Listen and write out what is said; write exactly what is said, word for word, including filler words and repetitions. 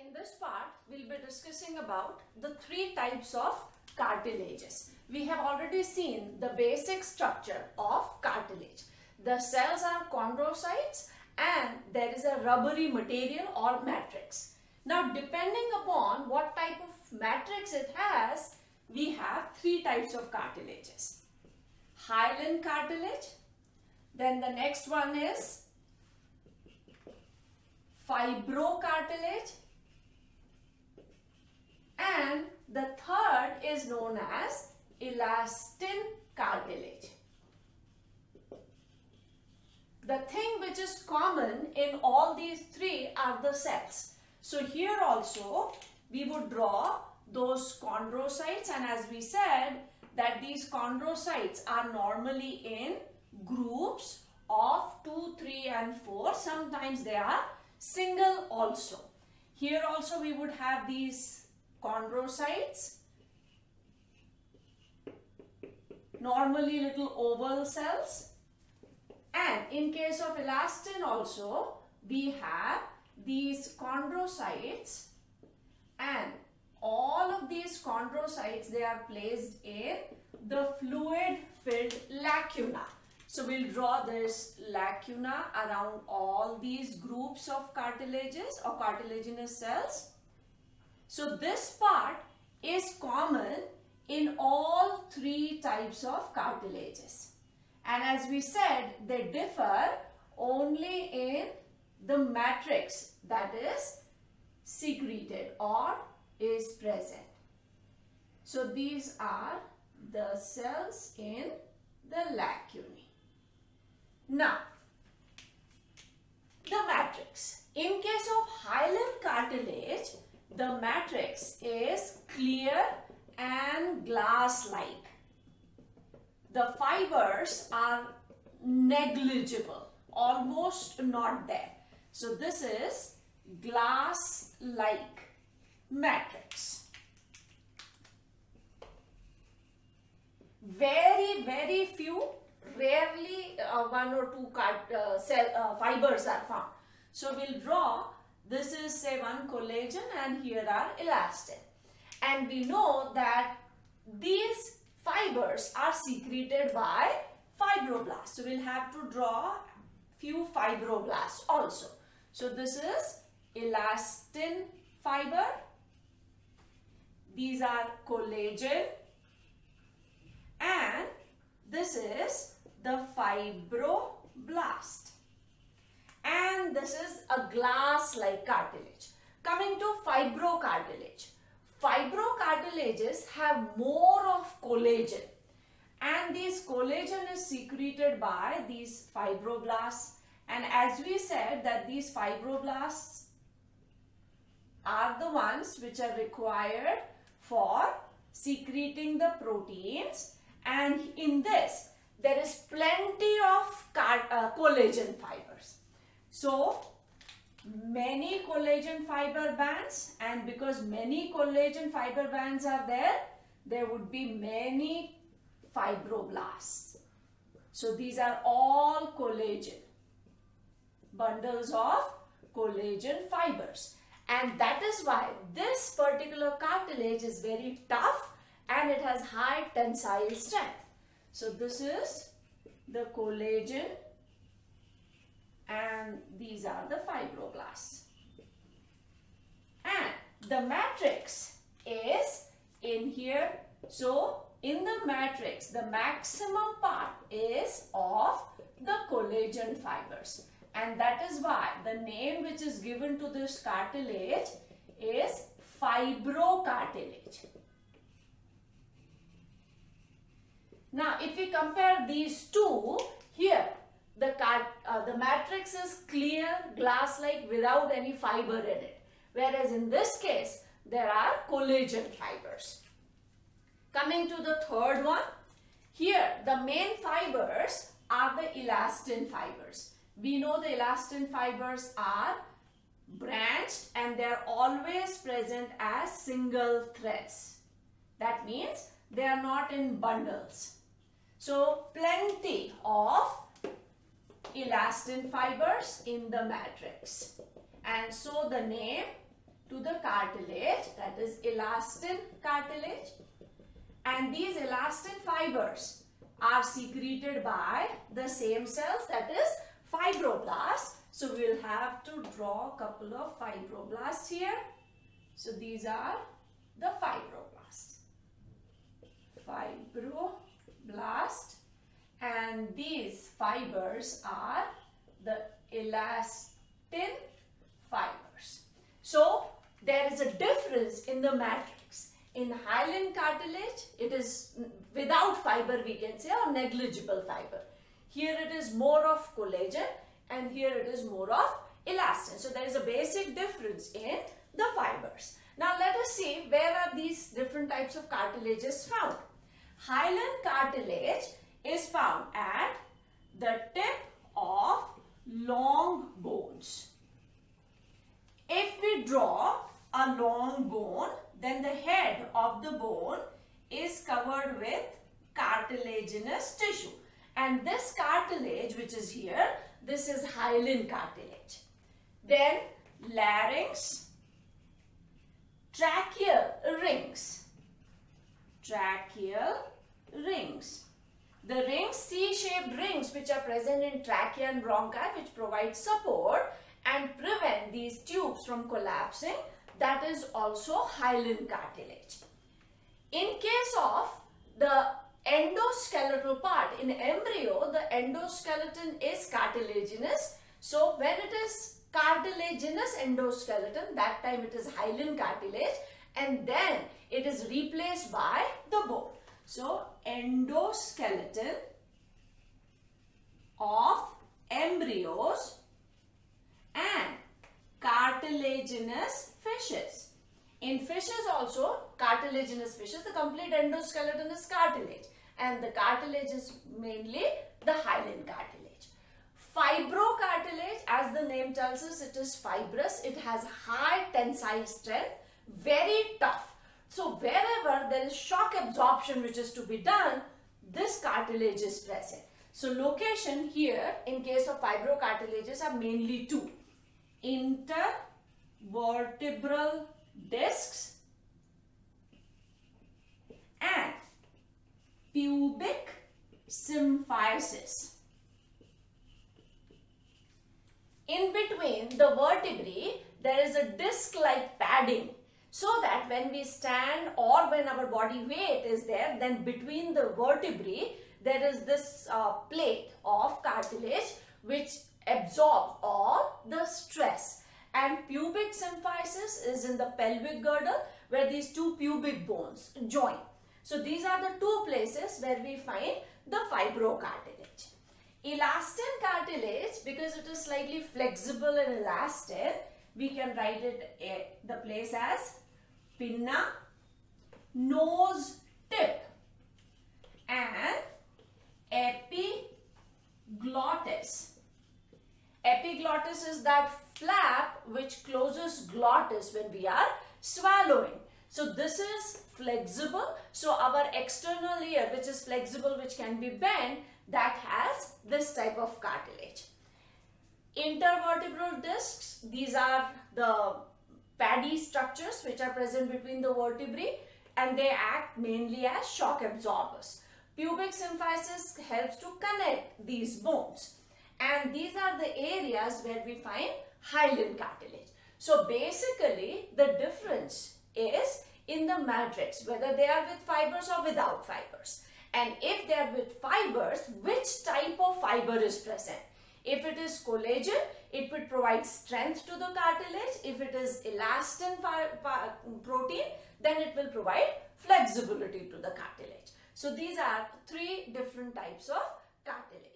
In this part, we'll be discussing about the three types of cartilages. We have already seen the basic structure of cartilage. The cells are chondrocytes and there is a rubbery material or matrix. Now, depending upon what type of matrix it has, we have three types of cartilages. Hyaline cartilage, then the next one is fibrocartilage, and the third is known as elastin cartilage. The thing which is common in all these three are the cells. So here also we would draw those chondrocytes, and as we said that these chondrocytes are normally in groups of two, three and four. Sometimes they are single also. Here also we would have these chondrocytes, normally little oval cells, and in case of elastin also we have these chondrocytes, and all of these chondrocytes, they are placed in the fluid filled lacuna. So we'll draw this lacuna around all these groups of cartilages or cartilaginous cells. So this part is common in all three types of cartilages. And as we said, they differ only in the matrix that is secreted or is present. So these are the cells in the lacunae. Now, the matrix. In case of hyaline cartilage, the matrix is clear and glass-like. The fibers are negligible, almost not there. So this is glass-like matrix. Very, very few, rarely uh, one or two cart, uh, cell uh, fibers are found. So we'll draw, this is say one collagen and here are elastin. And we know that these fibers are secreted by fibroblasts. So we'll have to draw few fibroblasts also. So this is elastin fiber. These are collagen, and this is the fibroblast, and this is a glass-like cartilage. Coming to fibrocartilage. Fibrocartilages have more of collagen, and this collagen is secreted by these fibroblasts, and as we said that these fibroblasts are the ones which are required for secreting the proteins, and in this there is plenty of uh, collagen fibers. So many collagen fiber bands, and because many collagen fiber bands are there, there would be many fibroblasts. So these are all collagen, bundles of collagen fibers. And that is why this particular cartilage is very tough and it has high tensile strength. So this is the collagen and these are the fibroblasts. And the matrix is in here. So in the matrix, the maximum part is of the collagen fibers. And that is why the name which is given to this cartilage is fibrocartilage. Now, if we compare these two, here the, cart, uh, the matrix is clear, glass-like without any fiber in it. Whereas in this case, there are collagen fibers. Coming to the third one, here the main fibers are the elastin fibers. We know the elastin fibers are branched and they are always present as single threads. That means they are not in bundles. So plenty of elastin fibers in the matrix. And so the name to the cartilage, that is elastin cartilage, and these elastin fibers are secreted by the same cells, that is fibroblasts. So we will have to draw a couple of fibroblasts here. So these are the fibroblasts. Fibroblast, and these fibers are the elastin fibers. So there is a difference in the matrix. In hyaline cartilage, it is without fiber, we can say, or negligible fiber. Here it is more of collagen, and here it is more of elastin. So there is a basic difference in the fibers. Now let us see where are these different types of cartilages found. Hyaline cartilage is found at the tip of long bones. If we draw a long bone, then the head of the bone is covered with cartilaginous tissue. And this cartilage, which is here, this is hyaline cartilage. Then larynx, tracheal rings, tracheal rings. The rings, C-shaped rings which are present in trachea and bronchi, which provide support and prevent these tubes from collapsing, that is also hyaline cartilage. In case of the endoskeletal part, in embryo, the endoskeleton is cartilaginous. So when it is cartilaginous endoskeleton, that time it is hyaline cartilage, and then it is replaced by the bone. So endoskeleton of embryos and cartilaginous fishes. In fishes also, cartilaginous fishes, the complete endoskeleton is cartilage, and the cartilage is mainly the hyaline cartilage. Fibrocartilage, as the name tells us, it is fibrous, it has high tensile strength, very tough. So wherever there is shock absorption which is to be done, this cartilage is present. So location here in case of fibrocartilages are mainly two: intervertebral discs and pubic symphysis. In between the vertebrae, there is a disc-like padding, so that when we stand or when our body weight is there, then between the vertebrae, there is this uh, plate of cartilage which absorbs all the stress. And pubic symphysis is in the pelvic girdle, where these two pubic bones join. So these are the two places where we find the fibrocartilage. Elastin cartilage, because it is slightly flexible and elastic, we can write it uh, the place as pinna, nose tip, and epiglottis. Epiglottis is that flap which closes glottis when we are swallowing. So this is flexible. So our external ear, which is flexible, which can be bent, that has this type of cartilage. Intervertebral discs, these are the paddy structures which are present between the vertebrae, and they act mainly as shock absorbers. Pubic symphysis helps to connect these bones, and these are the areas where we find hyaline cartilage. So basically the difference is in the matrix, whether they are with fibers or without fibers. And if they are with fibers, which type of fiber is present? If it is collagen, it would provide strength to the cartilage. If it is elastin protein, then it will provide flexibility to the cartilage. So these are three different types of cartilage.